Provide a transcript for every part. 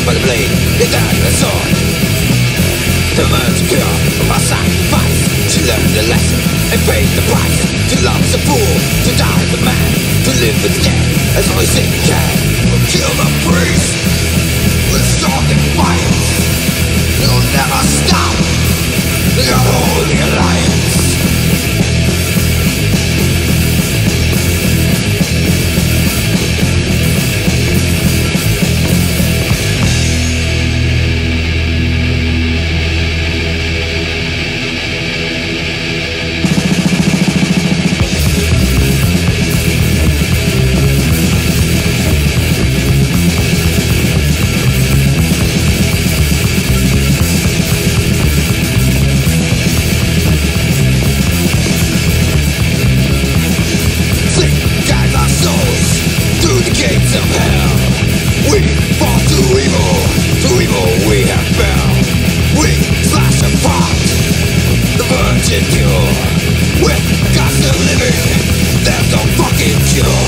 by the blade, they died by the sword. The man's pure, my sacrifice. She learned the lesson and paid the price. To love's a fool, to die the man. To live is dead, as only sin can. We'll kill the priest with stark defiance. It'll never stop the Unholy Alliance. Gates of hell, we fall to evil we have fell. We slash apart the virgin pure. With God's still living, there's no fucking cure.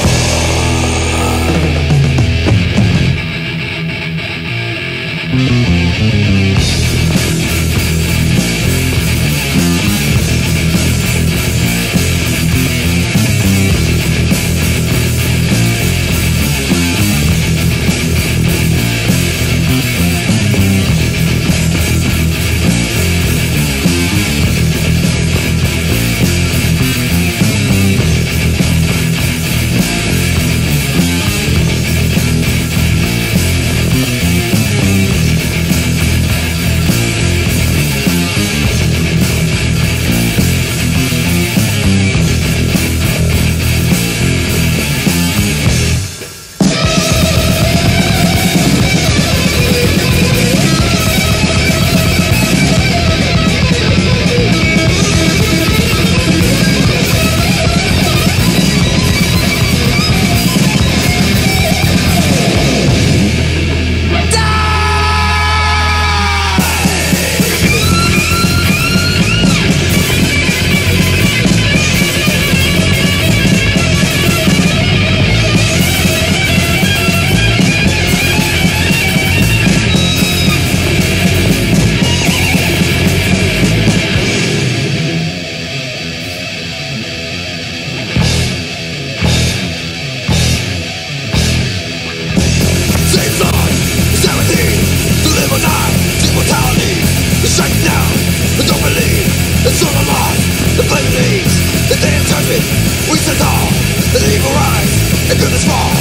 The flame leaves, the day of judgment, we set all, the evil rise, and goodness fall.